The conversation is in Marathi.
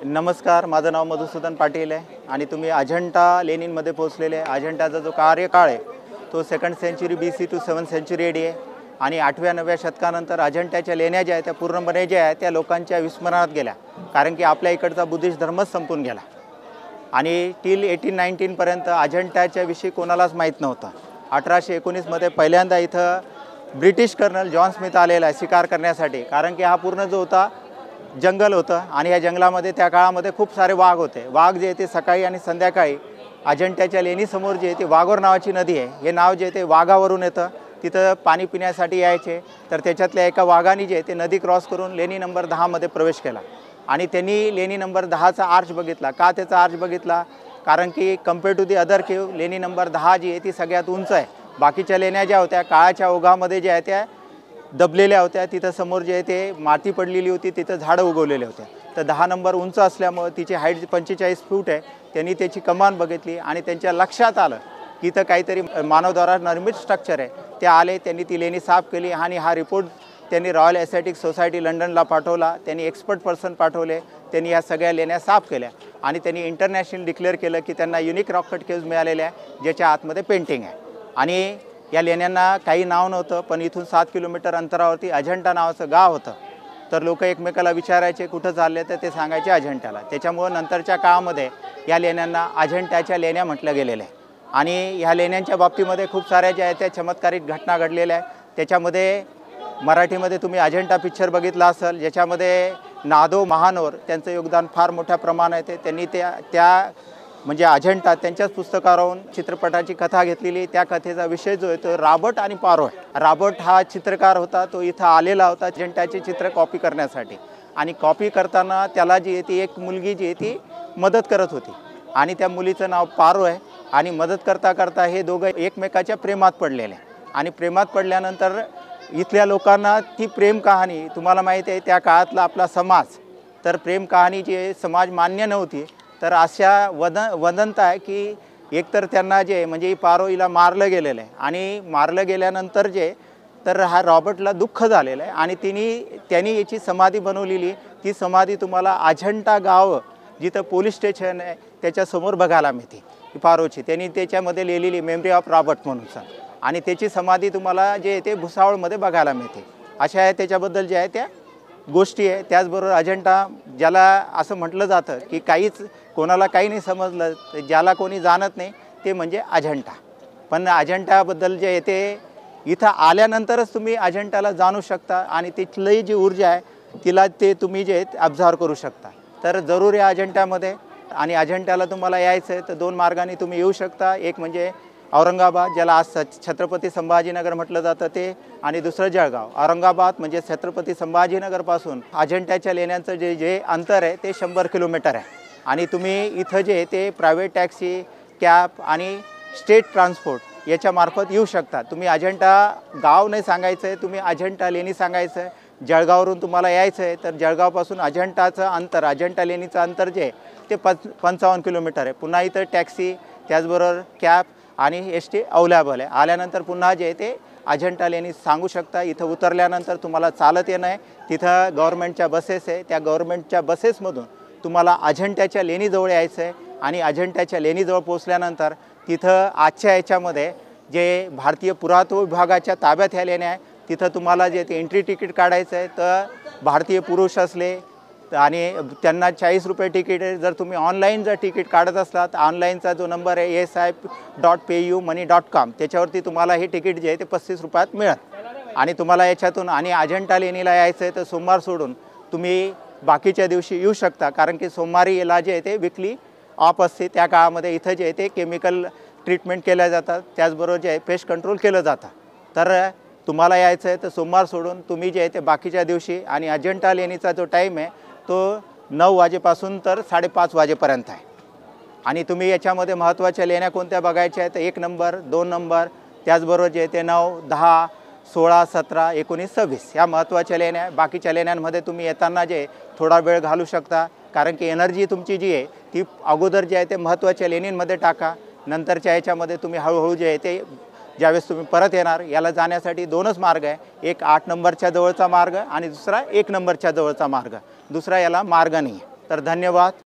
नमस्कार, माझं नाव मधुसूदन पाटील आहे आणि तुम्ही अजंठा लेणीमध्ये पोहोचलेले आहे। अजंठाचा जो कार्यकाळ आहे तो 2nd century BC to 7th century AD आहे आणि 8व्या-9व्या शतकानंतर अजंठाच्या लेण्या ज्या आहेत त्या पूर्णपणे ज्या आहेत त्या लोकांच्या विस्मरणात गेल्या, कारण की आपल्या इकडचा बुद्धिस्ट धर्मच संपून गेला आणि टिल 1819 पर्यंत अजंठाच्या विषयी कोणालाच माहीत नव्हतं। 1819 मध्ये पहिल्यांदा इथं ब्रिटिश कर्नल जॉन स्मिथ आलेला आहे शिकार करण्यासाठी, कारण की हा पूर्ण जो होता जंगल होतं आणि या जंगलामध्ये त्या काळामध्ये खूप सारे वाघ होते। वाघ जे ते सकाळी आणि संध्याकाळी अजंठाच्या लेणीसमोर जे ते वाघोर नावाची नदी आहे, हे नाव जे ते वाघावरून येतं, तिथं पाणी पिण्यासाठी यायचे। तर त्याच्यातल्या एका वाघाने जे ते नदी क्रॉस करून लेणी नंबर 10 मध्ये प्रवेश केला आणि त्यांनी लेणी नंबर 10चा आर्च बघितला। का त्याचा आर्च बघितला? कारण की कंपेअर टू दी अदर केव लेणी नंबर 10 जी आहे ती सगळ्यात उंच आहे। बाकीच्या लेण्या ज्या होत्या काळाच्या ओघामध्ये ज्या आहे त्या दबलेल्या होत्या, तिथं समोर जे ते माती पडलेली होती, तिथं झाडं उगवलेले होते। तर 10 नंबर उंच असल्यामुळे तिची हाईट 45 फूट आहे। त्यांनी त्याची कमान बघितली आणि त्यांच्या लक्षात आलं की इथं काहीतरी मानवद्वारा निर्मित स्ट्रक्चर आहे। ते आले, त्यांनी ती लेणी साफ केली आणि हा रिपोर्ट त्यांनी रॉयल एस्थेटिक सोसायटी लंडनला पाठवला। त्यांनी एक्सपर्ट पर्सन पाठवले, त्यांनी या सगळ्या लेण्या साफ केल्या आणि त्यांनी इंटरनॅशनल डिक्लेअर केलं की त्यांना युनिक रॉक कट केव्ज मिळालेल्या आहे ज्याच्या आतमध्ये पेंटिंग आहे। आणि या लेण्यांना काही नाव नव्हतं, पण इथून 7 किलोमीटर अंतरावरती अजंठा नावाचं गाव होतं। तर लोक एकमेकाला विचारायचे कुठं चालले, तर ते सांगायचे अजंठाला। त्याच्यामुळे नंतरच्या काळामध्ये या लेण्यांना अजंठाच्या लेण्या म्हटलं गेलेलं आहे आणि ह्या लेण्यांच्या बाबतीमध्ये खूप साऱ्या ज्या आहेत त्या चमत्कारिक घटना घडलेल्या आहेत। त्याच्यामध्ये मराठीमध्ये तुम्ही अजंठा पिक्चर बघितला असेल, ज्याच्यामध्ये नादो महानोर त्यांचं योगदान फार मोठ्या प्रमाणात आहे। त्यांनी त्या म्हणजे अजंठा त्यांच्याच पुस्तकावरून चित्रपटाची कथा घेतलेली। त्या कथेचा विषय जो आहे तो रॉबर्ट आणि पारो आहे। रॉबर्ट हा चित्रकार होता, तो इथं आलेला होता अजंठाचे चित्र कॉपी करण्यासाठी आणि कॉपी करताना त्याला जी आहे ती एक मुलगी जी आहे ती मदत करत होती आणि त्या मुलीचं नाव पारो आहे आणि मदत करता करता हे दोघं एकमेकाच्या प्रेमात पडलेले आणि प्रेमात पडल्यानंतर इथल्या लोकांना ती प्रेम कहाणी, तुम्हाला माहिती आहे त्या काळातला आपला समाज, तर प्रेम कहाणी जी आहे समाज मान्य नव्हती। तर अशा वदंता आहे की एकतर त्यांना जे म्हणजे पारो हिला मारलं गेलेलं आहे आणि मारलं गेल्यानंतर जे तर हा रॉबर्टला दुःख झालेलं आहे आणि त्यांनी याची समाधी बनवलेली। ती समाधी तुम्हाला अजंठा गाव जिथं पोलीस स्टेशन आहे त्याच्यासमोर बघायला मिळते पारोची। त्यांनी त्याच्यामध्ये लिहिलेली मेमरी ऑफ रॉबर्ट म्हणून आणि त्याची समाधी तुम्हाला जे ते भुसावळमध्ये बघायला मिळते। अशा आहे त्याच्याबद्दल जे आहे त्या गोष्टी आहे। त्याचबरोबर अजंठा ज्याला असं म्हटलं जातं की कोणाला काही नाही समजलं, ज्याला कोणी जाणत नाही ते म्हणजे अजंठा। पण अजंठाबद्दल जे आहे ते इथं आल्यानंतरच तुम्ही अजंठाला जाणू शकता आणि तिथली जी ऊर्जा आहे तिला ते तुम्ही जे ऑब्झर्व करू शकता। तर जरूर या अजंठामध्ये आणि अजंठाला तुम्हाला यायचं आहे तर 2 मार्गाने तुम्ही येऊ शकता। एक म्हणजे औरंगाबाद, ज्याला आज छत्रपती संभाजीनगर म्हटलं जातं ते, आणि दुसरं जळगाव। औरंगाबाद म्हणजे छत्रपती संभाजीनगरपासून अजंठाच्या लेण्यांचं जे अंतर आहे ते 100 किलोमीटर आहे आणि तुम्ही इथं जे ते प्रायव्हेट टॅक्सी, कॅब आणि स्टेट ट्रान्सपोर्ट याच्यामार्फत येऊ शकता। तुम्ही अजंठा गाव नाही सांगायचं आहे, तुम्ही अजंठा लेणी सांगायचं आहे। जळगाववरून तुम्हाला यायचं आहे तर जळगावपासून अजंठाचं अंतर, अजंठा लेणीचं अंतर जे ते 55 किलोमीटर आहे। पुन्हा इथं टॅक्सी, त्याचबरोबर कॅब आणि ST अवेलेबल आहे। आल्यानंतर पुन्हा जे ते अजंठा लेणी सांगू शकता। इथं उतरल्यानंतर तुम्हाला चालत येणं आहे, तिथं गव्हर्नमेंटच्या बसेस आहे, त्या गव्हर्नमेंटच्या बसेसमधून तुम्हाला अजंठाच्या लेणीजवळ यायचं आहे आणि अजंठाच्या लेणीजवळ पोचल्यानंतर तिथं आजच्या याच्यामध्ये जे भारतीय पुरातत्व विभागाच्या ताब्यात ह्या लेण्या आहे, तिथं तुम्हाला जे ते एंट्री तिकीट काढायचं आहे। तर भारतीय पुरुष असले आणि त्यांना 40 रुपये तिकीट आहे। जर तुम्ही ऑनलाईन जर तिकीट काढत असला तर ऑनलाईनचा जो नंबर आहे si.payumoney.com त्याच्यावरती तुम्हाला हे तिकीट जे आहे ते 35 रुपयात मिळेल आणि तुम्हाला याच्यातून आणि अजंठा लेणीला यायचं आहे तर सोमवार सोडून तुम्ही बाकीच्या दिवशी येऊ शकता, कारण की सोमवारी याला जे आहे ते विकली ऑफ असते। त्या काळामध्ये इथं जे आहे ते केमिकल ट्रीटमेंट केल्या जातात, त्याचबरोबर जे आहे पेस्ट कंट्रोल केलं जातं। तर तुम्हाला यायचं आहे तर सोमवार सोडून तुम्ही जे आहे ते बाकीच्या दिवशी, आणि अजंठा लेणीचा जो टाईम आहे तो 9 वाजेपासून तर 5:30 वाजेपर्यंत आहे। आणि तुम्ही याच्यामध्ये महत्त्वाच्या लेण्या कोणत्या बघायच्या आहेत तर 1 नंबर, 2 नंबर, त्याचबरोबर जे ते 9, 10, 16, 17, 19, 26 ह्या महत्त्वाच्या लेण्या। बाकीच्या लेण्यांमध्ये तुम्ही येताना जे थोडा वेळ घालू शकता, कारण की एनर्जी तुमची जी आहे ती अगोदर जे आहे ते महत्त्वाच्या लेणींमध्ये टाका। नंतरच्या याच्यामध्ये तुम्ही हळूहळू जे आहे ते ज्यावेळेस तुम्ही परत येणार, याला जाण्यासाठी 2च मार्ग आहे, एक 8 नंबरच्या जवळचा मार्ग आणि दुसरा 1 नंबरच्या जवळचा मार्ग, दुसरा याला मार्ग नाही आहे। तर धन्यवाद.